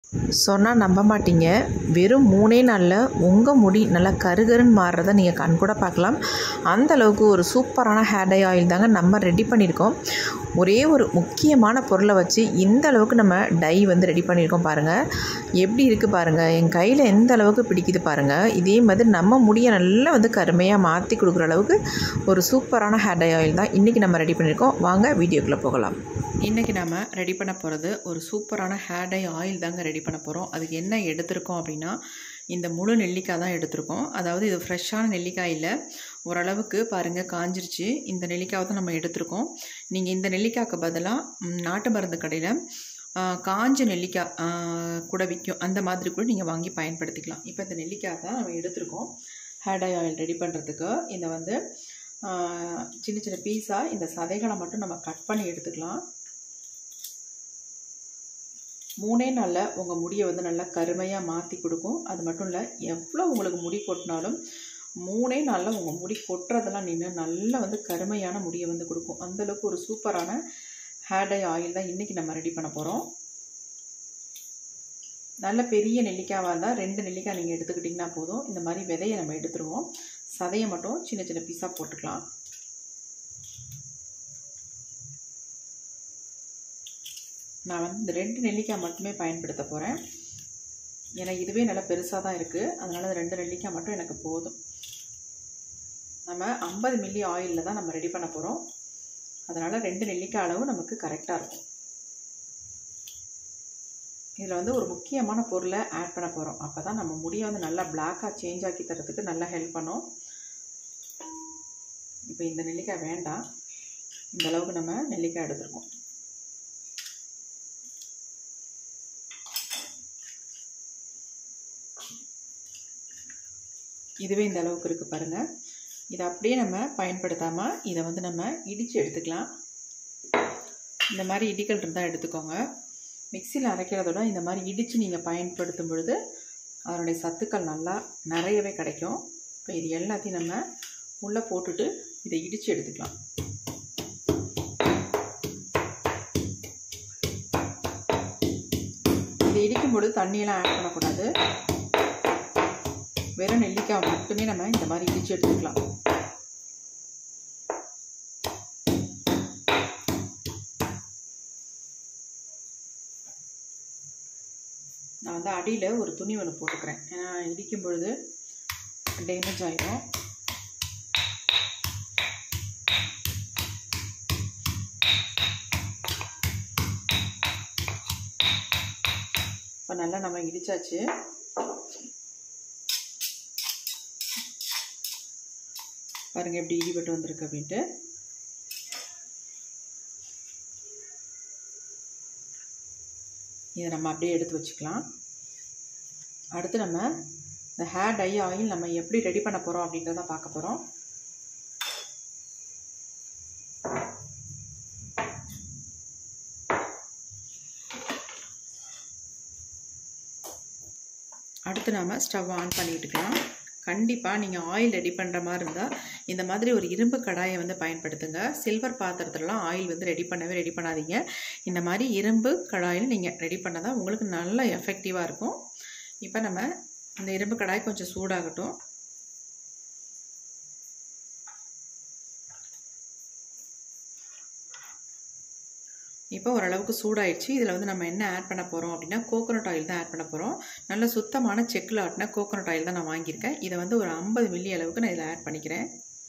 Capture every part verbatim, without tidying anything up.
சொன்னால் நம்ப மாட்டீங்க, வெறும் மூணே நாளில் உங்கள் முடி நல்லா கருகருன்னு மாறுறதை நீங்கள் கண் கூட பார்க்கலாம். அந்த அளவுக்கு ஒரு சூப்பரான ஹேர் டை ஆயில் தாங்க நம்ம ரெடி பண்ணியிருக்கோம். ஒரே ஒரு முக்கியமான பொருளை வச்சு இந்த அளவுக்கு நம்ம டை வந்து ரெடி பண்ணியிருக்கோம். பாருங்கள் எப்படி இருக்குது பாருங்கள், என் கையில் எந்த அளவுக்கு பிடிக்குது பாருங்கள். இதே மாதிரி நம்ம முடியை நல்லா வந்து கருமையாக மாற்றி கொடுக்குற அளவுக்கு ஒரு சூப்பரான ஹேர் டை ஆயில் தான் இன்றைக்கி நம்ம ரெடி பண்ணியிருக்கோம். வாங்க வீடியோக்குள்ளே போகலாம். இன்றைக்கி நம்ம ரெடி பண்ண போகிறது ஒரு சூப்பரான ஹேர் டை ஆயில் தாங்க ரெடி பண்ண போகிறோம். அதுக்கு என்ன எடுத்திருக்கோம் அப்படின்னா, இந்த முழு நெல்லிக்காய் தான் எடுத்திருக்கோம். அதாவது இது ஃப்ரெஷ்ஷான நெல்லிக்காய் இல்லை, ஓரளவுக்கு பாருங்கள் காஞ்சிருச்சு. இந்த நெல்லிக்காவை தான் நம்ம எடுத்திருக்கோம். நீங்கள் இந்த நெல்லிக்காய்க்கு பதிலாக நாட்டு மருந்து கடையில் காஞ்ச நெல்லிக்காய் கூட விற்கும், அந்த மாதிரி கூட நீங்கள் வாங்கி பயன்படுத்திக்கலாம். இப்போ இந்த நெல்லிக்காய் தான் நம்ம எடுத்திருக்கோம் ஹேர் டை ஆயில் ரெடி பண்ணுறதுக்கு. இதை வந்து சின்ன சின்ன பீஸாக இந்த சதைகளை மட்டும் நம்ம கட் பண்ணி எடுத்துக்கலாம். மூணே நாளில் உங்கள் முடியை வந்து நல்லா கருமையாக மாற்றி கொடுக்கும். அது மட்டும் இல்லை, எவ்வளோ உங்களுக்கு முடி கொட்டினாலும் மூணே நாளில் உங்கள் முடி கொட்டுறதெல்லாம் நின்று நல்லா வந்து கருமையான முடியை வந்து கொடுக்கும். அந்தளவுக்கு ஒரு சூப்பரான ஹேர் டை ஆயில் தான் இன்றைக்கி நம்ம ரெடி பண்ண போகிறோம். நல்ல பெரிய நெல்லிக்காவாக இருந்தால் ரெண்டு நெல்லிக்காய் நீங்கள் எடுத்துக்கிட்டிங்கன்னா போதும். இந்த மாதிரி விதையை நம்ம எடுத்துருவோம், சதையை மட்டும் சின்ன சின்ன பீஸாக போட்டுக்கலாம். நான் வந்து இந்த ரெண்டு நெல்லிக்காய் மட்டுமே பயன்படுத்த போகிறேன். ஏன்னா இதுவே நல்லா பெருசாக தான் இருக்குது, அதனால் ரெண்டு நெல்லிக்காய் மட்டும் எனக்கு போதும். நம்ம ஐம்பது மில்லி ஆயிலில் தான் நம்ம ரெடி பண்ண போகிறோம், அதனால் ரெண்டு நெல்லிக்காய் அளவு நமக்கு கரெக்டாக இருக்கும். இதில் வந்து ஒரு முக்கியமான பொருளை ஆட் பண்ண போகிறோம். அப்போ தான் நம்ம முடியை வந்து நல்லா பிளாக்காக சேஞ்ச் ஆக்கி தரத்துக்கு நல்லா ஹெல்ப் பண்ணும். இப்போ இந்த நெல்லிக்காய் வேண்டாம், இந்த அளவுக்கு நம்ம நெல்லிக்காய் எடுத்துருக்கோம். இதுவே இந்த அளவுக்கு இருக்குது பாருங்கள். இதை அப்படியே நம்ம பயன்படுத்தாமல் இதை வந்து நம்ம இடித்து எடுத்துக்கலாம். இந்த மாதிரி இடிகள் இருந்தால் எடுத்துக்கோங்க. மிக்சியில் அரைக்கிறதோட இந்த மாதிரி இடித்து நீங்கள் பயன்படுத்தும் பொழுது அதனுடைய சத்துக்கள் நல்லா நிறையவே கிடைக்கும். இப்போ இது எல்லாத்தையும் நம்ம உள்ளே போட்டுட்டு இதை இடித்து எடுத்துக்கலாம். இதை இடிக்கும் பொழுது தண்ணியெல்லாம் ஆட் பண்ணக்கூடாது, வெறும் நெல்லிக்காய் மட்டுமே நம்ம இந்த மாதிரி இடித்து எடுத்துக்கலாம். நான் வந்து அடியில் ஒரு துணி ஒன்று போட்டுக்கிறேன், ஏன்னா இடிக்கும் பொழுது டேமேஜ் ஆகிடும். இப்போ நல்லா நம்ம இடிச்சாச்சு. பாருங்கள் எப்படி இடிபட்டு வந்திருக்கு அப்படின்ட்டு. இதை நம்ம அப்படியே எடுத்து வச்சுக்கலாம். அடுத்து நம்ம இந்த ஹேர் டை ஆயில் நம்ம எப்படி ரெடி பண்ண போகிறோம் அப்படின்றத பார்க்க போகிறோம். அடுத்து நம்ம ஸ்டவ் ஆன் பண்ணிட்டுக்கலாம். கண்டிப்பாக நீங்கள் ஆயில் ரெடி பண்ணுற மாதிரி இருந்தால் இந்த மாதிரி ஒரு இரும்பு கடாயை வந்து பயன்படுத்துங்க. சில்வர் பாத்திரத்துலலாம் ஆயில் வந்து ரெடி பண்ணவே ரெடி பண்ணாதீங்க. இந்த மாதிரி இரும்பு கடாயில் நீங்கள் ரெடி பண்ணால் உங்களுக்கு நல்ல எஃபெக்டிவாக இருக்கும். இப்போ நம்ம இந்த இரும்பு கடாய் கொஞ்சம் சூடாகட்டும். இப்போ ஓரளவுக்கு சூடாயிடுச்சு. இதில் வந்து நம்ம என்ன ஆட் பண்ண போகிறோம் அப்படின்னா, கோகோனட் ஆயில் தான் ஆட் பண்ண போகிறோம். நல்ல சுத்தமான செக்கில் ஆட்டின கோகோனட் ஆயில் தான் நான் வாங்கியிருக்கேன். இதை வந்து ஒரு ஐம்பது மில்லி அளவுக்கு நான் இதில் ஆட் பண்ணிக்கிறேன்.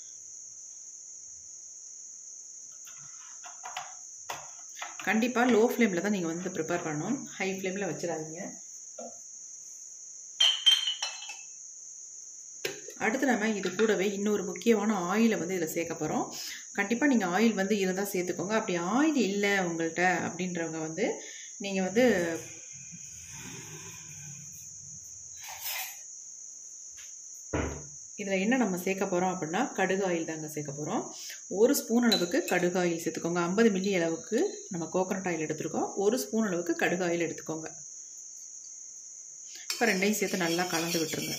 கண்டிப்பாக லோ ஃப்ளேமில் தான் நீங்கள் வந்து ப்ரிப்பேர் பண்ணணும், ஹை ஃப்ளேமில் வச்சிடாதீங்க. அடுத்து நம்ம இது கூடவே இன்னொரு முக்கியமான ஆயிலை வந்து இதில் சேர்க்க போகிறோம். கண்டிப்பாக நீங்கள் ஆயில் வந்து இருந்தால் சேர்த்துக்கோங்க. அப்படி ஆயில் இல்லை உங்கள்கிட்ட அப்படின்றவங்க வந்து நீங்கள் வந்து இதில் என்ன நம்ம சேர்க்க போகிறோம் அப்படின்னா, கடுகு ஆயில் தாங்க சேர்க்க போகிறோம். ஒரு ஸ்பூன் அளவுக்கு கடுகு ஆயில் சேர்த்துக்கோங்க. ஐம்பது மில்லி அளவுக்கு நம்ம கோகோனட் ஆயில் எடுத்துருக்கோம், ஒரு ஸ்பூன் அளவுக்கு கடுகு ஆயில் எடுத்துக்கோங்க. இப்போ ரெண்டையும் சேர்த்து நல்லா கலந்து விட்டுருங்க.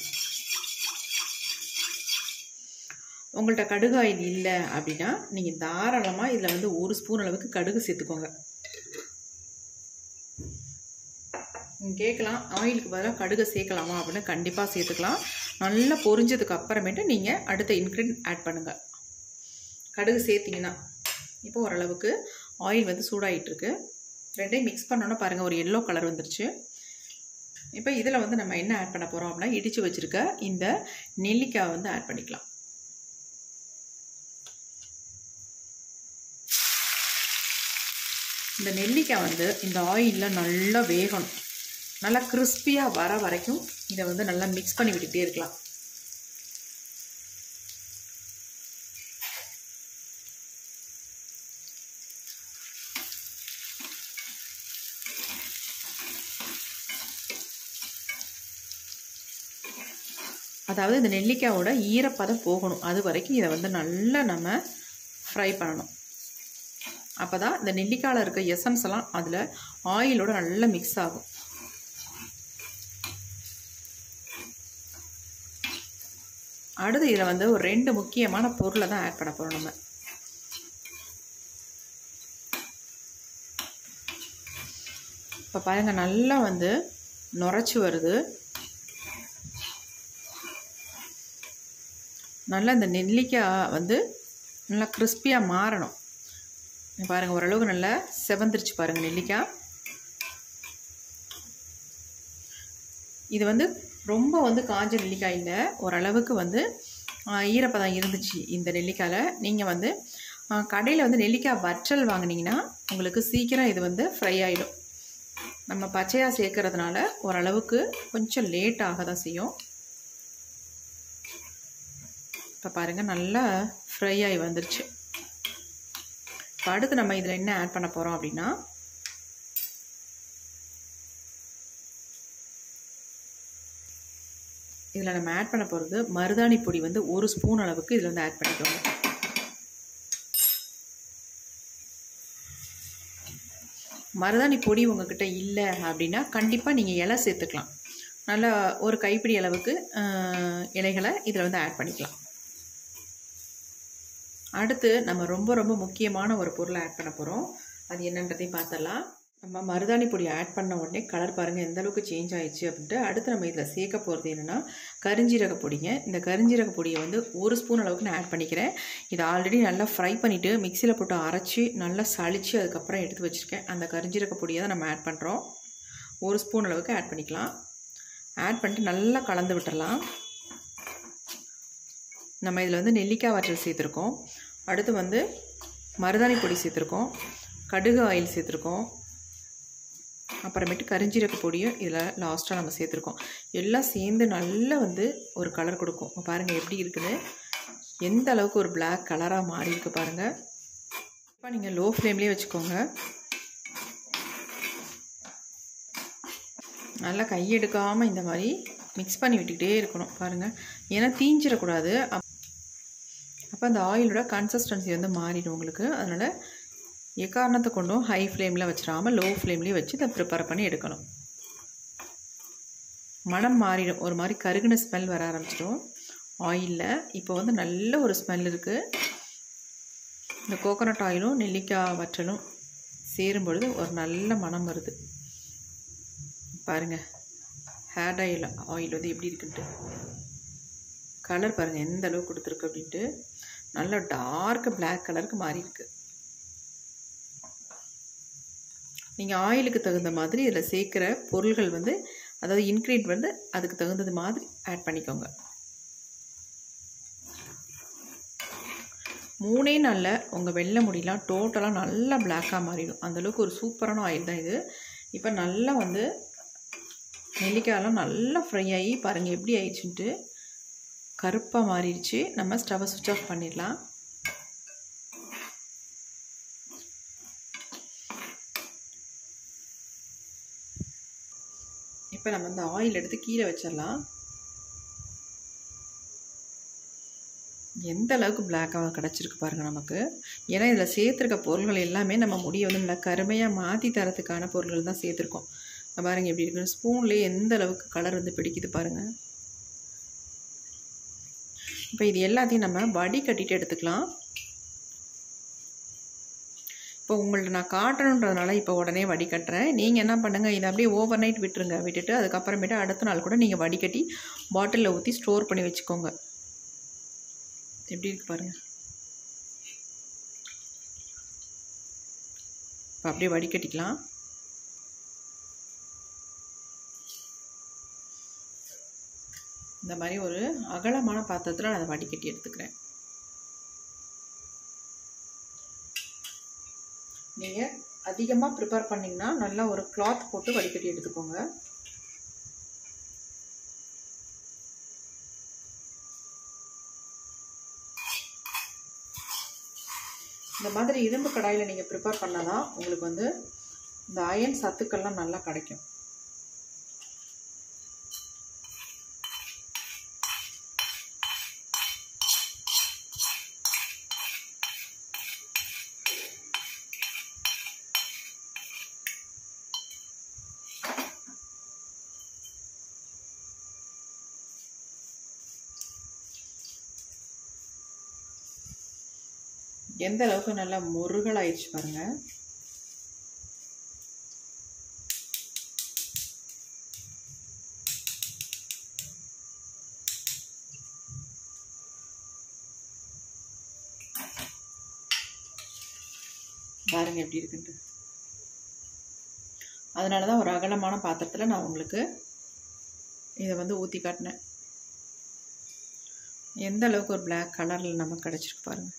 உங்கள்கிட்ட கடுகு ஆயில் இல்லை அப்படின்னா நீங்கள் தாராளமாக இதில் வந்து ஒரு ஸ்பூன் அளவுக்கு கடுகு சேர்த்துக்கோங்க. கேட்கலாம், ஆயிலுக்கு பதிலாக கடுகை சேர்க்கலாமா அப்படின்னு. கண்டிப்பாக சேர்த்துக்கலாம். நல்லா பொரிஞ்சதுக்கு அப்புறமேட்டு நீங்கள் அடுத்த இன்க்ரீடியன்ட் ஆட் பண்ணுங்கள். கடுகு சேர்த்திங்கன்னா இப்போ ஓரளவுக்கு ஆயில் வந்து சூடாகிட்டுருக்கு. ரெண்டையும் மிக்ஸ் பண்ணோன்னா பாருங்கள் ஒரு எல்லோ கலர் வந்துருச்சு. இப்போ இதில் வந்து நம்ம என்ன ஆட் பண்ண போகிறோம் அப்படின்னா இடித்து வச்சுருக்க இந்த நெல்லிக்காய் வந்து ஆட் பண்ணிக்கலாம். இந்த நெல்லிக்காய் வந்து இந்த ஆயிலில் நல்லா வேகணும். நல்லா கிறிஸ்பியாக வர வரைக்கும் இதை வந்து நல்லா மிக்ஸ் பண்ணி விட்டுகிட்டே இருக்கலாம். அதாவது இந்த நெல்லிக்காயோட ஈரப்பதம் போகணும், அது வரைக்கும் இதை வந்து நல்லா நம்ம ஃப்ரை பண்ணணும். அப்போ தான் இந்த நெல்லிக்காயில் இருக்க எசன்ஸ் எல்லாம் அதில் ஆயிலோட நல்லா மிக்ஸ் ஆகும். அடுத்து இதில் வந்து ஒரு ரெண்டு முக்கியமான பொருளை தான் ஆட் பண்ண போகிறோம் நம்ம. இப்போ பாருங்கள் நல்லா வந்து நுரைச்சி வருது. நல்லா இந்த நெல்லிக்காய் வந்து நல்லா கிறிஸ்பியாக மாறணும். பாருங்கள் ஓரளவுக்கு நல்லா செவந்துருச்சு பாருங்கள் நெல்லிக்காய். இது வந்து ரொம்ப வந்து காஞ்ச நெல்லிக்காய் இல்லை, ஓரளவுக்கு வந்து ஈரப்பதம் இருந்துச்சு இந்த நெல்லிக்காயில். நீங்கள் வந்து கடையில் வந்து நெல்லிக்காய் வற்றல் வாங்கினீங்கன்னா உங்களுக்கு சீக்கிரம் இது வந்து ஃப்ரை ஆகிடும். நம்ம பச்சையாக சேர்க்கறதுனால ஓரளவுக்கு கொஞ்சம் லேட் ஆக தான் செய்யும். இப்போ பாருங்கள் நல்லா ஃப்ரை ஆகி வந்துருச்சு. இப்போ அடுத்து நம்ம இதில் என்ன ஆட் பண்ண போகிறோம் அப்படின்னா இதில் நம்ம ஆட் பண்ண போகிறது மருதாணி பொடி வந்து ஒரு ஸ்பூன் அளவுக்கு இதில் வந்து ஆட் பண்ணிக்கோங்க. மருதாணி பொடி உங்ககிட்ட இல்லை அப்படின்னா கண்டிப்பாக நீங்கள் இலை சேர்த்துக்கலாம். நல்லா ஒரு கைப்பிடி அளவுக்கு இலைகளை இதில் வந்து ஆட் பண்ணிக்கலாம். அடுத்து நம்ம ரொம்ப ரொம்ப முக்கியமான ஒரு பொருளை ஆட் பண்ண போகிறோம். அது என்னன்றதையும் பார்த்துடலாம். நம்ம மருதாணி பொடி ஆட் பண்ண உடனே கலர் பாருங்கள் எந்த அளவுக்கு சேஞ்ச் ஆயிடுச்சு அப்படின்ட்டு. அடுத்து நம்ம இதில் சேர்க்க போகிறது என்னென்னா கரிஞ்சீரக பொடிங்க. இந்த கரிஞ்சீரக பொடியை வந்து ஒரு ஸ்பூன் அளவுக்கு நான் ஆட் பண்ணிக்கிறேன். இதை ஆல்ரெடி நல்லா ஃப்ரை பண்ணிவிட்டு மிக்சியில் போட்டு அரைச்சி நல்லா சளிச்சு அதுக்கப்புறம் எடுத்து வச்சுருக்கேன். அந்த கரிஞ்சீரக பொடியை தான் நம்ம ஆட் பண்ணுறோம். ஒரு ஸ்பூன் அளவுக்கு ஆட் பண்ணிக்கலாம். ஆட் பண்ணிட்டு நல்லா கலந்து விட்டுடலாம். நம்ம இதில் வந்து நெல்லிக்காய் வற்றல் சேர்த்துருக்கோம். அடுத்து வந்து மருதாணி பொடி சேர்த்துருக்கோம், கடுகு ஆயில் சேர்த்துருக்கோம், அப்புறமேட்டு கரிஞ்சீரக பொடியும் இதில் லாஸ்ட்டாக நம்ம சேர்த்துருக்கோம். எல்லாம் சேர்ந்து நல்லா வந்து ஒரு கலர் கொடுக்கும். பாருங்கள் எப்படி இருக்குது, எந்த அளவுக்கு ஒரு பிளாக் கலராக மாறி இருக்குது பாருங்கள். இப்போ நீங்கள் லோ ஃப்ளேம்லேயே வச்சுக்கோங்க. நல்லா கையெடுக்காமல் இந்த மாதிரி மிக்ஸ் பண்ணி விட்டுக்கிட்டே இருக்கணும் பாருங்கள். ஏன்னா தீஞ்சிடக்கூடாது. அப்போ அந்த ஆயிலோட கன்சிஸ்டன்சி வந்து மாறிடும் உங்களுக்கு. அதனால் எக்காரணத்தை கொண்டும் ஹை ஃப்ளேமில் வச்சிடாமல் லோ ஃப்ளேம்லேயே வச்சு இதை ப்ரிப்பேர் பண்ணி எடுக்கணும். மனம் மாறிடும், ஒரு மாதிரி கருகுன ஸ்மெல் வர ஆரம்பிச்சிடும் ஆயிலில். இப்போ வந்து நல்ல ஒரு ஸ்மெல் இருக்குது. இந்த கோகோனட் ஆயிலும் நெல்லிக்காய் வற்றலும் சேரும் பொழுது ஒரு நல்ல மனம் வருது பாருங்கள். ஹேர் ஆயில் ஆயில் வந்து எப்படி இருக்குன்ட்டு கலர் பாருங்கள் எந்த அளவுக்கு கொடுத்துருக்கு அப்படின்ட்டு. நல்ல டார்க் பிளாக் கலருக்கு மாறி இருக்கு. நீங்கள் ஆயிலுக்கு தகுந்த மாதிரி இதில் சேர்க்குற பொருள்கள் வந்து அதாவது இன்க்ரீடியன்ட் வந்து அதுக்கு தகுந்தது மாதிரி ஆட் பண்ணிக்கோங்க. மூணே நாளில் உங்கள் வெள்ளை முடியெலாம் டோட்டலாக நல்லா பிளாக்காக மாறிடும். அந்தளவுக்கு ஒரு சூப்பரான ஆயில் தான் இது. இப்போ நல்லா வந்து நெல்லிக்காயெல்லாம் நல்லா ஃப்ரை ஆகி பாருங்கள் எப்படி ஆயிடுச்சுன்ட்டு கருப்பாக மாறிடுச்சு. நம்ம ஸ்டவ்வை சுவிட்ச் ஆஃப் பண்ணிடலாம். இப்போ நம்ம இந்த ஆயில் எடுத்து கீழே வச்சிடலாம். எந்த அளவுக்கு பிளாக்காக கிடச்சிருக்கு பாருங்கள் நமக்கு. ஏன்னா இதில் சேர்த்துருக்க பொருள்கள் எல்லாமே நம்ம முடியை வந்து நல்லா கருமையாக மாற்றி தரத்துக்கான பொருள்கள் தான் சேர்த்துருக்கோம். பாருங்கள் எப்படி இருக்குன்னு. ஸ்பூன்லேயே எந்த அளவுக்கு கலர் வந்து பிடிக்குது பாருங்கள். இப்போ இது எல்லாத்தையும் நம்ம வடி கட்டிட்டு எடுத்துக்கலாம். இப்போ உங்கள்ட்ட நான் காட்டணுன்றதுனால இப்போ உடனே வடிகட்டுறேன். நீங்கள் என்ன பண்ணுங்கள், இதை அப்படியே ஓவர் நைட் விட்டுருங்க. விட்டுட்டு அதுக்கப்புறமேட்டு அடுத்த நாள் கூட நீங்கள் வடிகட்டி பாட்டிலில் ஊற்றி ஸ்டோர் பண்ணி வச்சுக்கோங்க. எப்படி இருக்குது பாருங்கள். இப்போ அப்படியே வடிகட்டிக்கலாம். இந்த மாதிரி ஒரு அகலமான பாத்திரத்தில் நான் அதை வடிகட்டி எடுத்துக்கிறேன். நீங்கள் அதிகமாக ப்ரிப்பேர் பண்ணிங்கன்னா நல்லா ஒரு கிளாத் போட்டு வடிகட்டி எடுத்துக்கோங்க. இந்த மாதிரி இரும்பு கடாயில் நீங்கள் ப்ரிப்பேர் பண்ணால் தான் உங்களுக்கு வந்து இந்த அயன் சத்துக்கள்லாம் நல்லா கிடைக்கும். எந்த அளவுக்கு நல்லா முருகல் ஆயிடுச்சு பாருங்க. பாருங்க எப்படி இருக்குன்ட்டு. அதனால தான் ஒரு அகலமான பாத்திரத்தில் நான் உங்களுக்கு இதை வந்து ஊற்றி காட்டினேன். எந்த அளவுக்கு ஒரு பிளாக் கலரில் நமக்கு கிடச்சிருக்கு பாருங்கள்.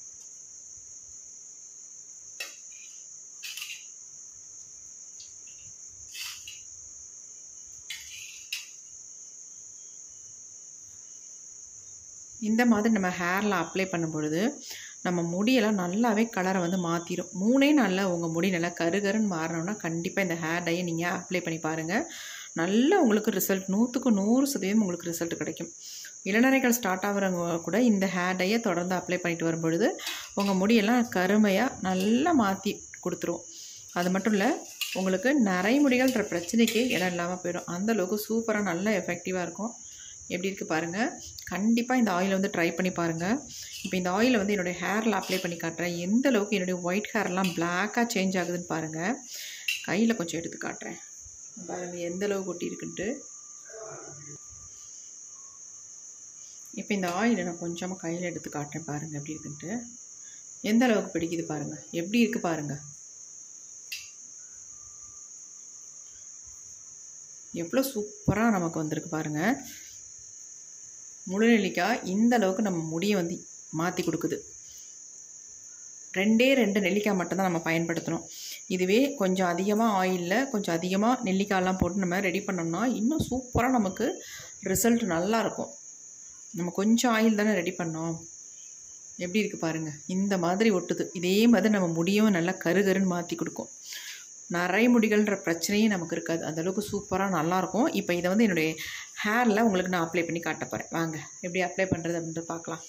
இந்த மாதிரி நம்ம ஹேரில் அப்ளை பண்ணும் பொழுது நம்ம முடியெல்லாம் நல்லாவே கலரை வந்து மாற்றிடும். மூணே நாளில் உங்கள் முடி நல்லா கருகருன்னு மாறணும்னா கண்டிப்பாக இந்த ஹேர் டையை நீங்கள் அப்ளை பண்ணி பாருங்கள். நல்லா உங்களுக்கு ரிசல்ட் நூற்றுக்கு நூறு சதவீதம் உங்களுக்கு ரிசல்ட் கிடைக்கும். இளநரைகள் ஸ்டார்ட் ஆகிறவங்க கூட இந்த ஹேர் டையை தொடர்ந்து அப்ளை பண்ணிட்டு வரும்பொழுது உங்கள் முடியெல்லாம் கருமையாக நல்லா மாற்றி கொடுத்துரும். அது மட்டும் இல்லை, உங்களுக்கு நரை முடிகள்ன்ற பிரச்சனைக்கே இடம் இல்லாமல் போயிடும். அந்தளவுக்கு சூப்பராக நல்லா எஃபெக்டிவாக இருக்கும். எப்படி இருக்குது பாருங்கள். கண்டிப்பாக இந்த ஆயிலை வந்து ட்ரை பண்ணி பாருங்கள். இப்போ இந்த ஆயிலை வந்து என்னுடைய ஹேரில் அப்ளை பண்ணி காட்டுறேன். எந்த அளவுக்கு என்னுடைய ஒயிட் ஹேர்லாம் பிளாக்காக சேஞ்ச் ஆகுதுன்னு பாருங்கள். கையில் கொஞ்சம் எடுத்து காட்டுறேன் பாருங்கள் எந்த அளவுக்கு ஒட்டி இருக்குன்ட்டு. இப்போ இந்த ஆயிலை நான் கொஞ்சமாக கையில் எடுத்து காட்டுறேன் பாருங்கள் எப்படி இருக்குன்ட்டு. எந்த அளவுக்கு பிடிக்குது பாருங்கள். எப்படி இருக்குது பாருங்கள். எவ்வளோ சூப்பராக நமக்கு வந்திருக்கு பாருங்கள். முழு நெல்லிக்காய் இந்த அளவுக்கு நம்ம முடியை வந்து மாற்றி கொடுக்குது. ரெண்டே ரெண்டு நெல்லிக்காய் மட்டும்தான் நம்ம பயன்படுத்தணும். இதுவே கொஞ்சம் அதிகமாக ஆயிலில் கொஞ்சம் அதிகமாக நெல்லிக்காயெல்லாம் போட்டு நம்ம ரெடி பண்ணோம்னா இன்னும் சூப்பராக நமக்கு ரிசல்ட் நல்லாயிருக்கும். நம்ம கொஞ்சம் ஆயில் தானே ரெடி பண்ணோம். எப்படி இருக்குது பாருங்கள். இந்த மாதிரி ஒட்டுது. இதே மாதிரி நம்ம முடியும் நல்லா கருகருன்னு மாற்றி கொடுக்கும். நரை முடிகள்ன்ற பிரச்சனையும் நமக்கு இருக்காது. அந்தளவுக்கு சூப்பராக நல்லாயிருக்கும். இப்போ இதை வந்து என்னுடைய ஹேரில் உங்களுக்கு நான் அப்ளை பண்ணி காட்ட போகிறேன். வாங்க எப்படி அப்ளை பண்ணுறது அப்படின்ட்டு பார்க்கலாம்.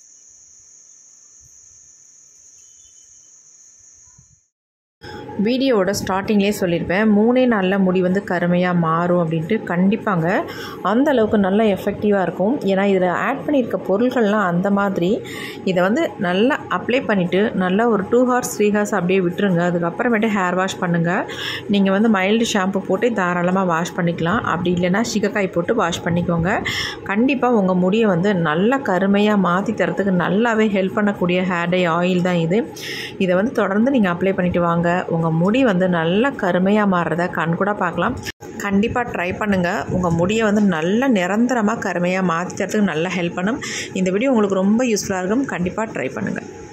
வீடியோவோட ஸ்டார்டிங்லேயே சொல்லியிருப்பேன், மூணே நாளில் முடி வந்து கருமையாக மாறும் அப்படின்ட்டு. கண்டிப்பாங்க அந்த அளவுக்கு நல்லா எஃபெக்டிவாக இருக்கும். ஏன்னா இதில் ஆட் பண்ணியிருக்க பொருட்கள்லாம் அந்த மாதிரி. இதை வந்து நல்லா அப்ளை பண்ணிவிட்டு நல்லா ஒரு டூ ஹவர்ஸ் த்ரீ ஹவர்ஸ் அப்படியே விட்டுருங்க. அதுக்கப்புறமேட்டு ஹேர் வாஷ் பண்ணுங்கள். நீங்கள் வந்து மைல்டு ஷாம்பு போட்டு தாராளமாக வாஷ் பண்ணிக்கலாம். அப்படி இல்லைன்னா சிகக்காய் போட்டு வாஷ் பண்ணிக்கோங்க. கண்டிப்பாக உங்கள் முடியை வந்து நல்லா கருமையாக மாற்றி தரத்துக்கு நல்லாவே ஹெல்ப் பண்ணக்கூடிய ஹேர் டை ஆயில் தான் இது. இதை வந்து தொடர்ந்து நீங்கள் அப்ளை பண்ணிவிட்டு வாங்க. உங்கள் முடி வந்து நல்லா கருமையாக மாறுறத கண் கூட பார்க்கலாம். கண்டிப்பாக ட்ரை பண்ணுங்கள். உங்கள் முடியை வந்து நல்லா நிரந்தரமாக கருமையாக மாற்றி தரத்துக்கு நல்லா ஹெல்ப் பண்ணும். இந்த வீடியோ உங்களுக்கு ரொம்ப யூஸ்ஃபுல்லாக இருக்கும். கண்டிப்பாக ட்ரை பண்ணுங்கள்.